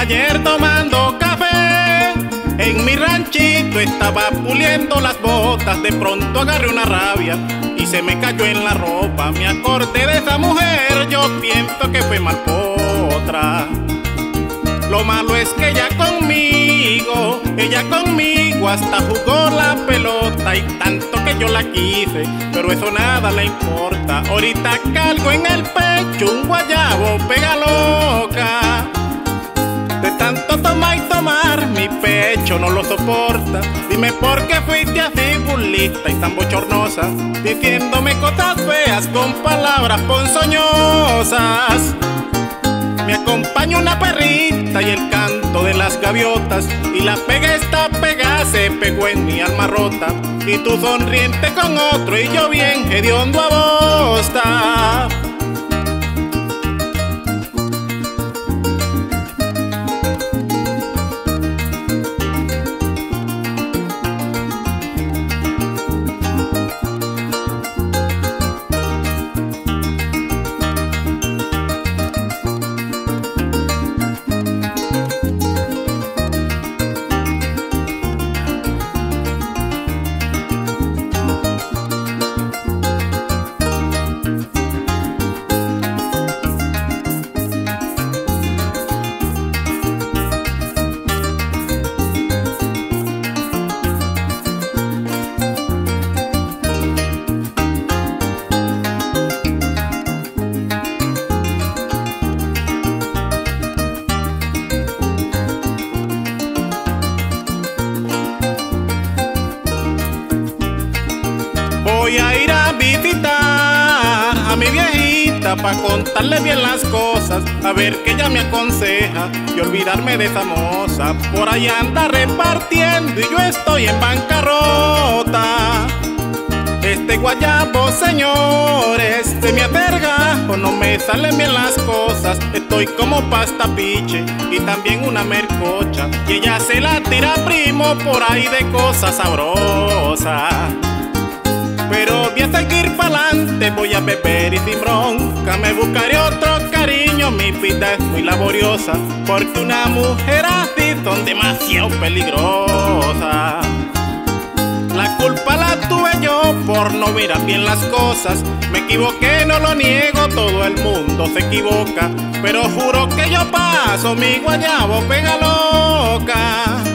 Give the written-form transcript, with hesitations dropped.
ayer tomando café. En mi ranchito estaba puliendo las botas. De pronto agarré una rabia y se me cayó en la ropa. Me acordé de esa mujer, yo pienso que fue mal potra. Lo malo es que ella conmigo hasta jugó la pelota. Y tanto que yo la quise, pero eso nada le importa. Ahorita cargo en el pecho un guayabo pega loca. De tanto tomar y tomar, mi pecho no lo soporta. Dime por qué fuiste así burlista y tan bochornosa, diciéndome cosas feas con palabras ponzoñosas. Me acompaña una perrita y el canto de las gaviotas, y la pega esta pega se pegó en mi alma rota. Y tú sonriente con otro y yo bien hediondo a bosta. Voy a ir a visitar a mi viejita pa' contarle bien las cosas, a ver qué ella me aconseja y olvidarme de esa moza. Por ahí anda repartiendo y yo estoy en bancarrota. Este guayabo, señores, se me aterga o no me salen bien las cosas. Estoy como pasta piche y también una mercocha, y ella se la tira primo por ahí de cosas sabrosas. Pero voy a seguir pa'lante, voy a beber y sin bronca me buscaré otro cariño. Mi vida es muy laboriosa, porque una mujer así son demasiado peligrosas. La culpa la tuve yo por no mirar bien las cosas. Me equivoqué, no lo niego, todo el mundo se equivoca, pero juro que yo paso mi guayabo pega loca.